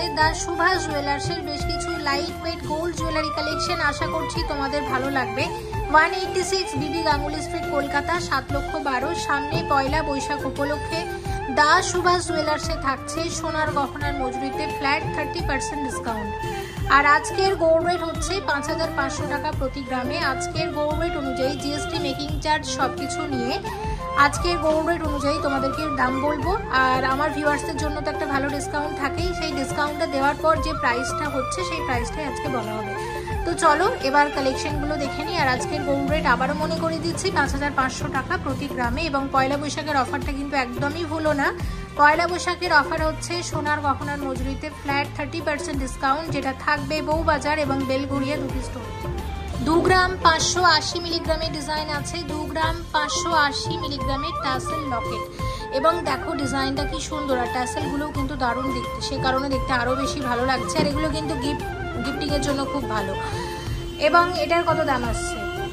দা সুভাষ জুয়েলার্সের বেশ কিছু light weight gold jewellery collection. আশা করছি তোমাদের ভালো লাগবে। 186 বিবি গাঙ্গুলি স্ট্রিট, কলকাতা, 7,12,000। সামনে পয়লা বৈশাখ উপলক্ষে দা সুভাষ জুয়েলার্সে থাকছে সোনার গহনার মজুরিতে ফ্ল্যাট 30% ডিসকাউন্ট। আর আজকের গোল্ড রেট হচ্ছে 5,500 টাকা প্রতি গ্রামে। আজকের গোল্ড রেট অনুযায়ী জিএসটি, মেকিং চার্জ সবকিছু নিয়ে আজকের গোল্ড রেট অনুযায়ী তোমাদেরকে দাম বলবো। আর আমার ভিউয়ার্সদের জন্য তো একটা ভালো ডিসকাউন্ট থাকেই, সেই ডিসকাউন্টটা দেওয়ার পর যে প্রাইসটা হচ্ছে সেই প্রাইসটাই আজকে বলা হবে। তো চলো এবার কালেকশনগুলো দেখে নিই। আর আজকের গোল্ড রেট আবারও মনে করে দিচ্ছি 5,500 টাকা প্রতি গ্রামে। এবং পয়লা বৈশাখের অফারটা কিন্তু একদমই ভুলো না। পয়লা বৈশাখের অফার হচ্ছে সোনার গহনার মজুরিতে ফ্ল্যাট 30% ডিসকাউন্ট, যেটা থাকবে বউবাজার এবং বেলঘড়িয়া দুটি স্টোর। 2 গ্রাম 580 মিলিগ্রামের ডিজাইন আছে, 2 গ্রাম 580 মিলিগ্রামের টাসেল লকেট। এবং দেখো ডিজাইনটা কি সুন্দর, আর টাসেলগুলোও কিন্তু দারুণ দেখতে, সে কারণে দেখতে আরও বেশি ভালো লাগছে। আর এগুলো কিন্তু গিফটিংয়ের জন্য খুব ভালো। এবং এটার কত দাম আসছে?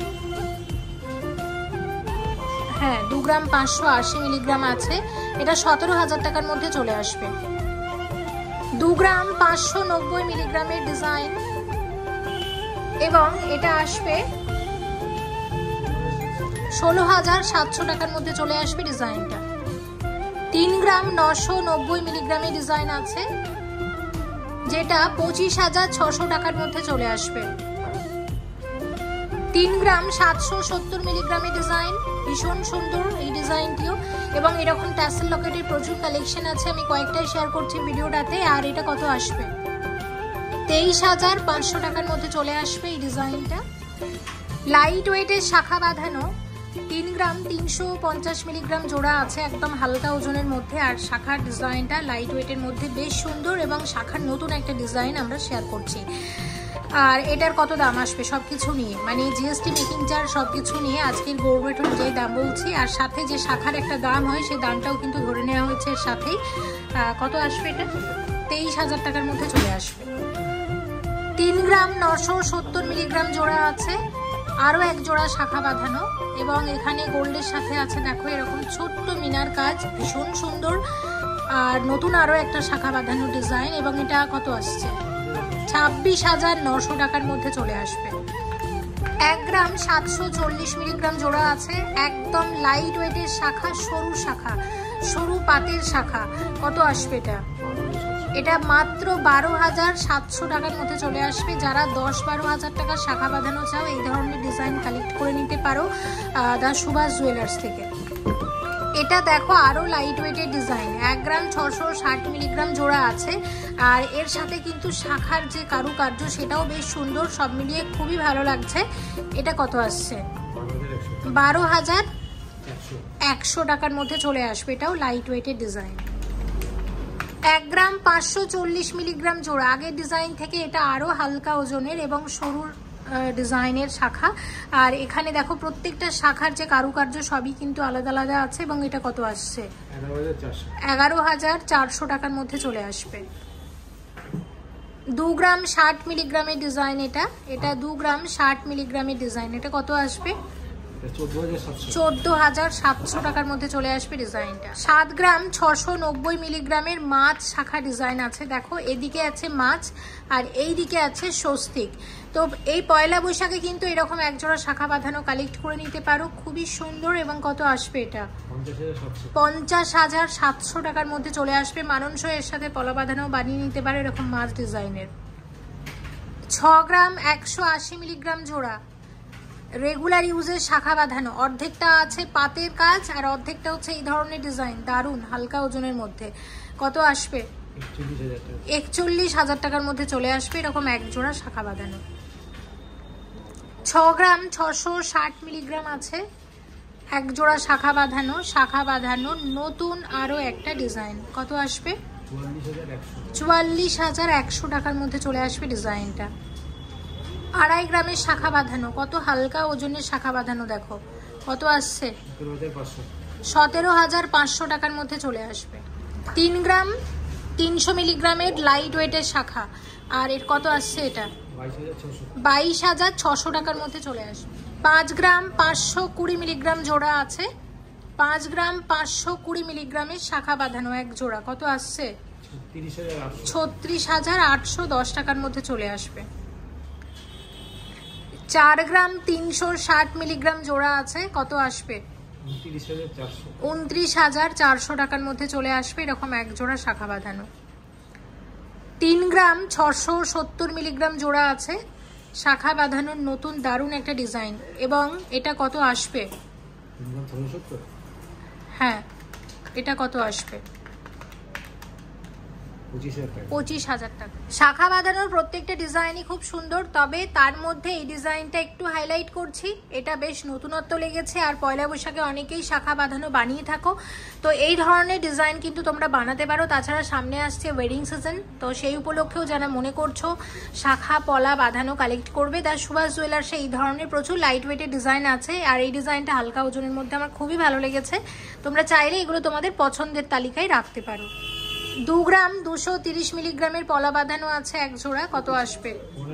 হ্যাঁ, 2 গ্রাম 580 মিলিগ্রাম আছে, এটা 17,000 টাকার মধ্যে চলে আসবে। 2 গ্রাম 590 মিলিগ্রামের ডিজাইন, এবং এটা আসবে 16,700 টাকার মধ্যে চলে আসবে ডিজাইনটা। 3 গ্রাম 990 মিলিগ্রামের ডিজাইন আছে, যেটা 25,600 টাকার মধ্যে চলে আসবে। 3 গ্রাম 770 মিলিগ্রামের ডিজাইন, ভীষণ সুন্দর এই ডিজাইনটিও। এবং এরকম ট্যাসেল লকেটের প্রচুর কালেকশন আছে, আমি কয়েকটাই শেয়ার করছি ভিডিওটাতে। আর এটা কত আসবে? 23,500 টাকার মধ্যে চলে আসবে এই ডিজাইনটা। লাইট ওয়েটের শাখা বাঁধানো 3 গ্রাম 350 মিলিগ্রাম জোড়া আছে, একদম হালকা ওজনের মধ্যে। আর শাখার ডিজাইনটা লাইট ওয়েটের মধ্যে বেশ সুন্দর, এবং শাখার নতুন একটা ডিজাইন আমরা শেয়ার করছি। আর এটার কত দাম আসবে সবকিছু নিয়ে, মানে জিএসটি, মেকিং চার্জ সবকিছু নিয়ে আজকের গোল্ড রেট অনুযায়ী দাম বলছি। আর সাথে যে শাখার একটা দাম হয় সেই দামটাও কিন্তু ধরে নেওয়া হয়েছে এর সাথেই। কত আসবে এটা? 23,000 টাকার মধ্যে চলে আসবে। 3 গ্রাম 970 মিলিগ্রাম জোড়া আছে, আরও এক জোড়া শাখা বাঁধানো। এবং এখানে গোল্ডের সাথে আছে দেখো এরকম ছোট্ট মিনার কাজ, ভীষণ সুন্দর। আর নতুন আরও একটা শাখা বাঁধানো ডিজাইন। এবং এটা কত আসছে? 26,900 টাকার মধ্যে চলে আসবে। 1 গ্রাম 740 মিলিগ্রাম জোড়া আছে, একদম লাইট ওয়েটের শাখা, সরু পাতের শাখা। কত আসবে এটা? এটা মাত্র 12,700 টাকার মধ্যে চলে আসবে। যারা 10-12 হাজার টাকার শাখা বাঁধানো চাও, এই ধরনের ডিজাইন কালেক্ট করে নিতে পারো দা সুভাষ জুয়েলার্স থেকে। এটা দেখো আরও লাইট ওয়েটের ডিজাইন, 1 গ্রাম 660 মিলিগ্রাম জোড়া আছে। আর এর সাথে কিন্তু শাখার যে কারুকার্য সেটাও বেশ সুন্দর, সব মিলিয়ে খুবই ভালো লাগছে। এটা কত আসছে? 12,100 টাকার মধ্যে চলে আসবে, এটাও লাইট ওয়েটের ডিজাইন। 1 গ্রাম 540 মিলিগ্রাম জোড়া, আগের ডিজাইন থেকে এটা আরও হালকা ওজনের এবং সরুর ডিজাইনের শাখা। আর এখানে দেখো প্রত্যেকটা শাখার যে কারুকার্য সবই কিন্তু আলাদা আলাদা আছে। এবং এটা কত আসছে? 11,400 টাকার মধ্যে চলে আসবে। 2 গ্রাম 60 মিলিগ্রামের ডিজাইন, এটা 2 গ্রাম 60 মিলিগ্রামের ডিজাইন। এটা কত আসবে? 14,700 টাকার মধ্যে চলে আসবে ডিজাইনটা। 7 গ্রাম 690 মিলিগ্রামের মাছ শাখা ডিজাইন আছে, দেখো এদিকে আছে মাছ আর এই দিকে আছে স্বস্তিক। তো এই পয়লা বৈশাখে কিন্তু এরকম এক জোড়া শাখা বাঁধানো কালেক্ট করে নিতে পারো, খুবই সুন্দর। এবং কত আসবে এটা? 50,700 টাকার মধ্যে চলে আসবে। মানানসই এর সাথে পলা বাঁধানো বানিয়ে নিতে পারো এরকম মাছ ডিজাইনের। 6 গ্রাম 180 মিলিগ্রাম জোড়া, রেগুলার ইউজের শাখা বাঁধানো, অর্ধেকটা আছে পাতের কাজ আর অর্ধেকটা হচ্ছে এই ধরনের ডিজাইন, দারুণ হালকা ওজনের মধ্যে। কত আসবে? 41,000 টাকার মধ্যে চলে আসবে এরকম এক জোড়া শাখা বাঁধানো। 6 গ্রাম 660 মিলিগ্রাম আছে, এক জোড়া শাখা বাঁধানো নতুন আরও একটা ডিজাইন। কত আসবে? 44,100 টাকার মধ্যে চলে আসবে ডিজাইনটা। 2.5 গ্রামের শাখা বাঁধানো, কত হালকা ওজনের শাখা বাঁধানো, দেখো কত আসছে? 17,500 টাকার মধ্যে চলে আসবে। 3 গ্রাম 300 মিলিগ্রামের লাইট ওয়েটের শাখা, আর এর কত আসছে? এটা 22,600 টাকার মধ্যে চলে আসবে। 5 গ্রাম 520 মিলিগ্রাম জোড়া আছে, 5 গ্রাম 520 মিলিগ্রামের শাখা বাঁধানো এক জোড়া। কত আসছে? 36,810 টাকার মধ্যে চলে আসবে। 4 গ্রাম 360 মিলিগ্রাম জোড়া আছে, কত আসবে? 29,400 টাকার মধ্যে চলে আসবে, এরকম এক জোড়া শাখা বাঁধানো। 3 গ্রাম 670 মিলিগ্রাম জোড়া আছে, শাখা বাঁধানোর নতুন দারুণ একটা ডিজাইন, এবং এটা কত আসবে? হ্যাঁ, এটা কত আসবে? 25,000 টাকা। শাখা বাঁধানোর প্রত্যেকটা ডিজাইনই খুব সুন্দর, তবে তার মধ্যে এই ডিজাইনটা একটু হাইলাইট করছি, এটা বেশ নতুনত্ব লেগেছে। আর পয়লা বৈশাখে অনেকেই শাখা বাঁধানো বানিয়ে থাকো, তো এই ধরনের ডিজাইন কিন্তু তোমরা বানাতে পারো। তাছাড়া সামনে আসছে ওয়েডিং সিজন, তো সেই উপলক্ষেও যারা মনে করছো শাখা পলা বাঁধানো কালেক্ট করবে, তার সুভাষ জুয়েলার্সে এই ধরনের প্রচুর লাইট ওয়েটের ডিজাইন আছে। আর এই ডিজাইনটা হালকা ওজনের মধ্যে আমার খুবই ভালো লেগেছে, তোমরা চাইলে এগুলো তোমাদের পছন্দের তালিকায় রাখতে পারো। 2 গ্রাম 230 মিলিগ্রামের পলা বাঁধানো আছে এক জোড়া, কত আসবে?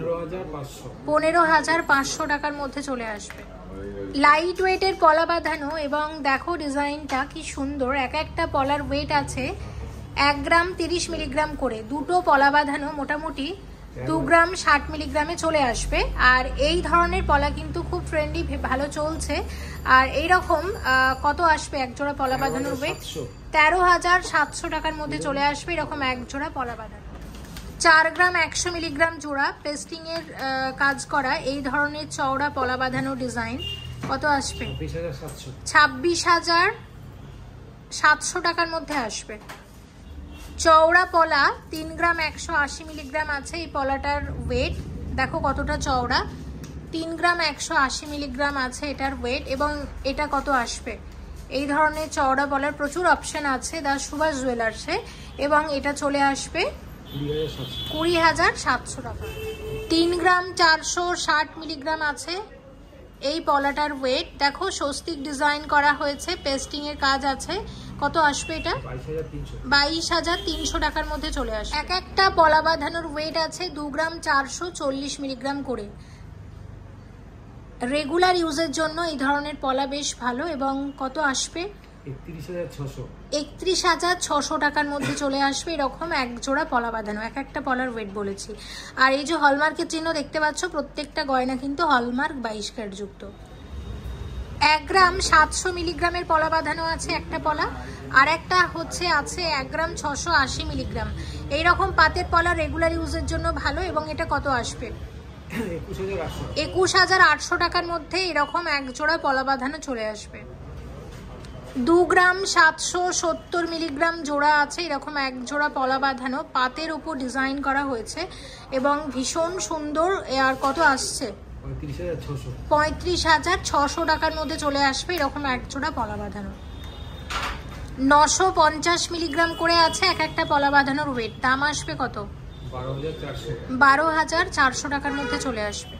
15,500 টাকার মধ্যে চলে আসবে। লাইট ওয়েটের পলা বাঁধানো, এবং দেখো ডিজাইনটা কি সুন্দর, এক একটা পলার ওয়েট আছে 1 গ্রাম 30 মিলিগ্রাম করে। দুটো পলা বাঁধানো মোটামুটি 2 গ্রাম 60 মিলিগ্রামে চলে আসবে। আর এই ধরনের পলা কিন্তু খুব ট্রেন্ডি, ভালো চলছে। আর এইরকম কত আসবে এক জোড়া পলা বাঁধানোর ওয়েট? 13,700 টাকার মধ্যে চলে আসবে, এরকম এক জোড়া পলা বাঁধানো। 4 গ্রাম 100 মিলিগ্রাম জোড়া পেস্টিং এর কাজ করা এই ধরনের চওড়া পলা বাঁধানো ডিজাইন, কত আসবে? 26,700 টাকার মধ্যে আসবে। চওড়া পলা 3 গ্রাম 180 মিলিগ্রাম আছে, এই পলাটার ওয়েট দেখো কতটা চওড়া, 3 গ্রাম 180 মিলিগ্রাম আছে এটার ওয়েট, এবং এটা কত আসবে? এই ধরনের চওড়া পলার প্রচুর অপশন আছে দা সুভাষ জুয়েলার্সে, এবং এটা চলে আসবে 20,700 টাকা। 3 গ্রাম 460 মিলিগ্রাম আছে এই পলাটার ওয়েট, দেখো স্বস্তিক ডিজাইন করা হয়েছে, পেস্টিং এর কাজ আছে, কত আসবে এটা? 22,300 টাকার মধ্যে চলে আসবে। এক একটা পলা বাঁধানোর ওয়েট আছে 2 গ্রাম 440 মিলিগ্রাম করে। রেগুলার ইউজের জন্য এই ধরনের পলা বেশ ভালো, এবং কত আসবে? 31,600 টাকার মধ্যে চলে আসবে, এরকম এক জোড়া পলা বাঁধানো, এক একটা পলার ওয়েট বলেছি। আর এই যে হলমার্কের চিহ্ন দেখতে পাচ্ছ, প্রত্যেকটা গয়না কিন্তু হলমার্ক 22 ক্যারেট যুক্ত। 1 গ্রাম 700 মিলিগ্রামের পলা বাঁধানো আছে একটা পলা, আর একটা হচ্ছে আছে 1 গ্রাম 680 মিলিগ্রাম। এইরকম পাতের পলা রেগুলার ইউজের জন্য ভালো, এবং এটা কত আসবে? 21,800 টাকার মধ্যে এরকম এক জোড়া পলা বাঁধানো চলে আসবে। 2 গ্রাম 770 মিলিগ্রাম জোড়া আছে, এরকম এক জোড়া পলা বাঁধানো, পাতের উপর ডিজাইন করা হয়েছে এবং ভীষণ সুন্দর। আর কত আসছে? 35,600 টাকার মধ্যে চলে আসবে, এরকম এক জোড়া পলা বাঁধানো। 950 মিলিগ্রাম করে আছে এক একটা পলা বাঁধানোর ওয়েট, দাম আসবে কত? 12,400 টাকার মধ্যে চলে আসবে।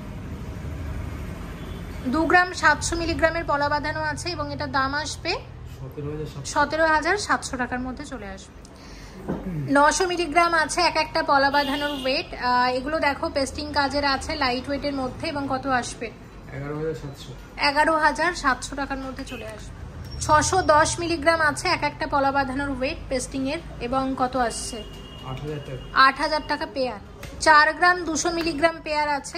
2 গ্রাম 700 মিলিগ্রামের পলা বাঁধানো আছে, এবং এটার দাম আসবে 17,700 টাকার মধ্যে চলে আসবে। 900 মিলিগ্রাম আছে এক একটা পলা বাঁধানোর ওয়েট, এগুলো দেখো পেস্টিং কাজের আছে, লাইট ওয়েটের মধ্যে, এবং কত আসবে? 11,700 টাকার মধ্যে চলে আসবে। 610 মিলিগ্রাম আছে এক একটা পলা বাঁধানোর ওয়েট পেস্টিং এর, এবং কত আসছে? 8,000 টাকা পেয়ার। 4 গ্রাম 200 মিলিগ্রাম পেয়ার আছে,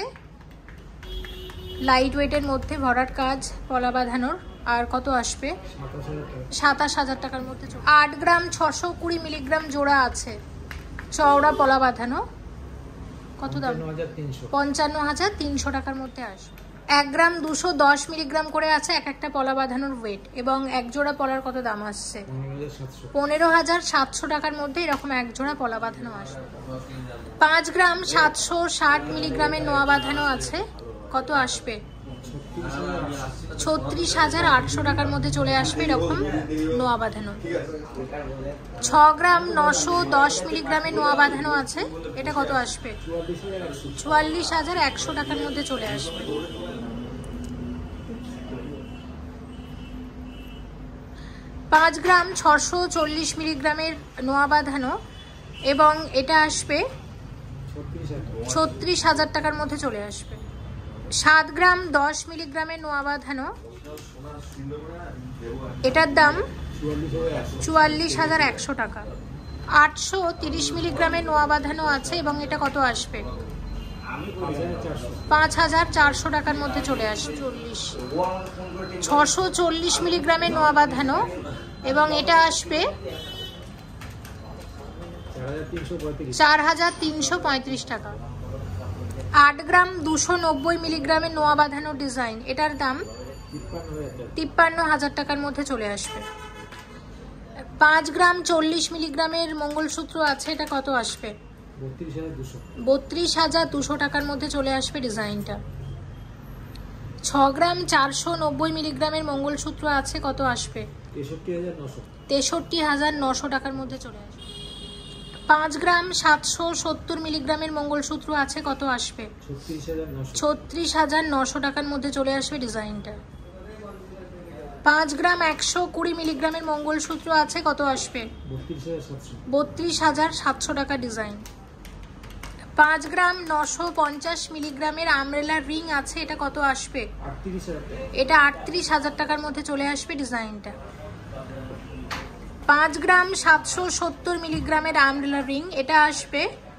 লাইট ওয়েটের মধ্যে ভরাট কাজ পলা বাঁধানোর, আর কত আসবে? 27,000 টাকার মধ্যে। 8 গ্রাম 620 মিলিগ্রাম জোড়া আছে চওড়া পলা বাঁধানো, কত দাম? 55,300 টাকার মধ্যে আসবে। 1 গ্রাম 210 মিলিগ্রাম করে আছে এক একটা পলা বাঁধানোর ওয়েট, এবং এক জোড়া পলার কত দাম আসছে? 15,700 টাকার মধ্যে এরকম এক জোড়া পলা বাঁধানো আসবে। 5 গ্রাম 760 মিলিগ্রামের নোয়া বাঁধানো আছে, কত আসবে? 36,800 টাকার মধ্যে চলে আসবে, এরকম নোয়া বাঁধানো। 6 গ্রাম 910 মিলিগ্রামের নোয়া বাঁধানো আছে, এটা কত আসবে? 44,100 টাকার মধ্যে চলে আসবে। 5 গ্রাম 640 মিলিগ্রামের নোয়া বাঁধানো, এবং এটা আসবে 36,000 টাকার মধ্যে চলে আসবে। 7 গ্রাম 10 মিলিগ্রামের নোয়া বাঁধানো, এটার দাম 44,100 টাকা। 830 মিলিগ্রামের নোয়া বাঁধানো আছে এবং এটা কত আসবে? 5400 টাকার মধ্যে চলে আসবে। 640 মিলিগ্রামের নোয়া বাঁধানো এবং এটা আসবে 4335 টাকা। 8 গ্রাম 290 মিলিগ্রামের নোয়া বাঁধানো ডিজাইন, এটার দাম 53,000 টাকার মধ্যে চলে আসবে। 5 গ্রাম 40 মিলিগ্রামের মঙ্গলসূত্র আছে, এটা কত আসবে? 32,200 টাকার মধ্যে চলে আসবে ডিজাইনটা। 6 গ্রাম 490 মিলিগ্রামের মঙ্গলসূত্র আছে, কত আসবে? 63,900 টাকার মধ্যে চলে আসবে। 5 গ্রাম 770 মিলিগ্রামের মঙ্গলসূত্র আছে, কত আসবে? 36,900 টাকার মধ্যে চলে আসবে ডিজাইনটা। 5 গ্রাম 120 মিলিগ্রামের মঙ্গলসূত্র আছে, কত আসবে? 32,700 টাকা ডিজাইন। 5 গ্রাম 950 মিলিগ্রামের আমব্রেলা রিং আছে, এটা কত আসবে? এটা 38,000 টাকার মধ্যে চলে আসবে ডিজাইনটা। 5 গ্রাম 770 মিলিগ্রামের আমব্রেলা রিং, এটা আসবে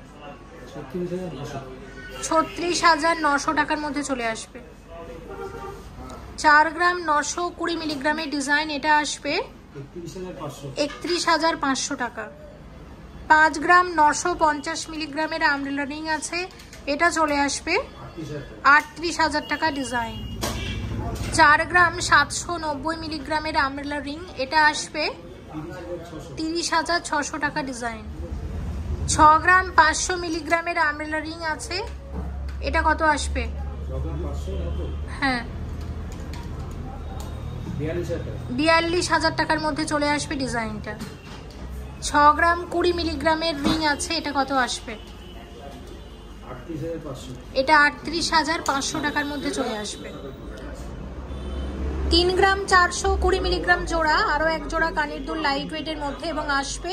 36,900 টাকার মধ্যে চলে আসবে। 4 গ্রাম 920 মিলিগ্রামের ডিজাইন, এটা আসবে 31,500 টাকা। 5 গ্রাম 950 মিলিগ্রামের আমব্রেলা রিং আছে, এটা চলে আসবে 38,000 টাকা ডিজাইন। 4 গ্রাম 790 মিলিগ্রামের আমব্রেলা রিং, এটা আসবে 30,600 টাকা ডিজাইন। 6 গ্রাম 500 মিলিগ্রামের আমব্রেলা রিং আছে, এটা কত আসবে? হ্যাঁ, 42,000 টাকার মধ্যে চলে আসবে ডিজাইনটা। 6 গ্রাম 20 মিলিগ্রামের রিং আছে, এটা কত আসবে? এটা 38,500 টাকার মধ্যে চলে আসবে। 3 গ্রাম 420 মিলিগ্রাম জোড়া, আরো এক জোড়া কানের দুল লাইট ওয়েটের মধ্যে এবং আসবে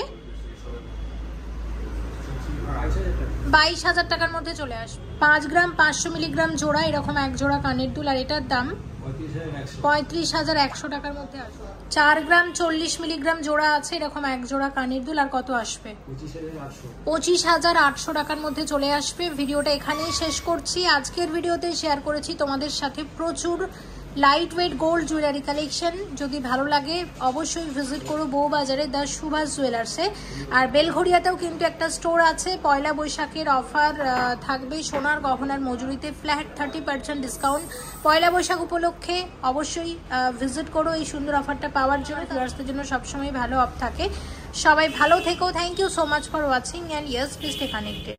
22,000 টাকার মধ্যে চলে আসবে। 5 গ্রাম 500 মিলিগ্রাম জোড়া, এরকম এক জোড়া কানের দুল, আর এটার দাম 35,100 টাকার মধ্যে আসবে। 4 গ্রাম 40 মিলিগ্রাম জোড়া আছে, এরকম এক জোড়া কানের দুল, আর কত আসবে? 25,800 টাকার মধ্যে চলে আসবে। ভিডিওটা এখানেই শেষ করছি। আজকের ভিডিওতে শেয়ার করেছি তোমাদের সাথে প্রচুর light weight gold jewellery collection. যদি ভালো লাগে অবশ্যই ভিজিট করো বউবাজারে দ্য সুভাষ জুয়েলার্সে। আর বেলঘড়িয়াতেও কিন্তু একটা স্টোর আছে। পয়লা বৈশাখের অফার থাকবে সোনার গহনার মজুরিতে ফ্ল্যাট 30% ডিসকাউন্ট। পয়লা বৈশাখ উপলক্ষে অবশ্যই ভিজিট করো এই সুন্দর অফারটা পাওয়ার জন্য। ভিউয়ার্সদের জন্য সবসময় ভালো অফ থাকে। সবাই ভালো থেকো। Thank you so much for watching and yes please stay connected.